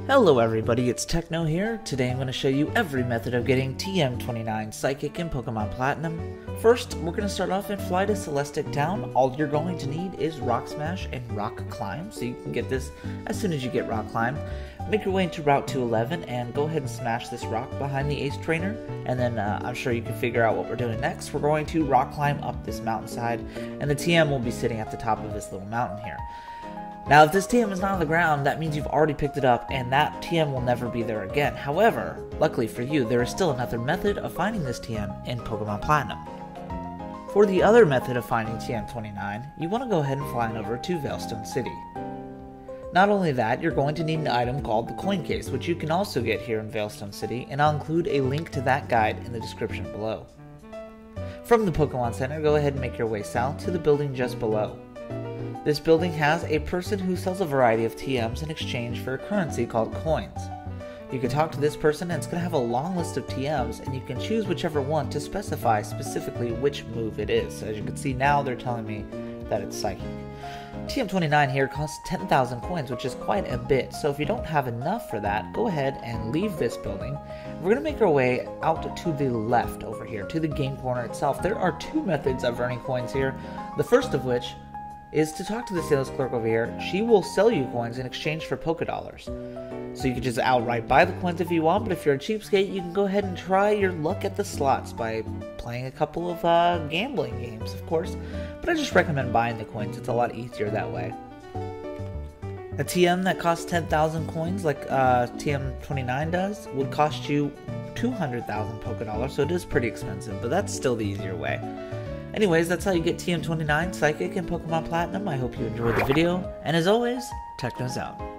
Hello everybody, it's Techno here. Today I'm going to show you every method of getting TM29 Psychic in Pokemon Platinum. First, we're going to start off and fly to Celestic Town. All you're going to need is Rock Smash and Rock Climb, so you can get this as soon as you get Rock Climb. Make your way into Route 211 and go ahead and smash this rock behind the Ace Trainer, and then I'm sure you can figure out what we're doing next. We're going to Rock Climb up this mountainside, and the TM will be sitting at the top of this little mountain here. Now, if this TM is not on the ground, that means you've already picked it up, and that TM will never be there again. However, luckily for you, there is still another method of finding this TM in Pokemon Platinum. For the other method of finding TM29, you want to go ahead and fly on over to Veilstone City. Not only that, you're going to need an item called the Coin Case, which you can also get here in Veilstone City, and I'll include a link to that guide in the description below. From the Pokemon Center, go ahead and make your way south to the building just below. This building has a person who sells a variety of TMs in exchange for a currency called coins. You can talk to this person and it's going to have a long list of TMs, and you can choose whichever one to specify specifically which move it is. So as you can see now, they're telling me that it's Psychic. TM29 here costs 10,000 coins, which is quite a bit, so if you don't have enough for that, go ahead and leave this building. We're going to make our way out to the left over here, to the game corner itself. There are two methods of earning coins here, the first of which is to talk to the sales clerk over here. She will sell you coins in exchange for Pokédollars. So you can just outright buy the coins if you want, but if you're a cheapskate, you can go ahead and try your luck at the slots by playing a couple of gambling games, of course. But I just recommend buying the coins, it's a lot easier that way. A TM that costs 10,000 coins, like TM29 does, would cost you 200,000 Pokédollars, so it is pretty expensive, but that's still the easier way. Anyways, that's how you get TM29 Psychic in Pokemon Platinum. I hope you enjoyed the video, and as always, Techno's out.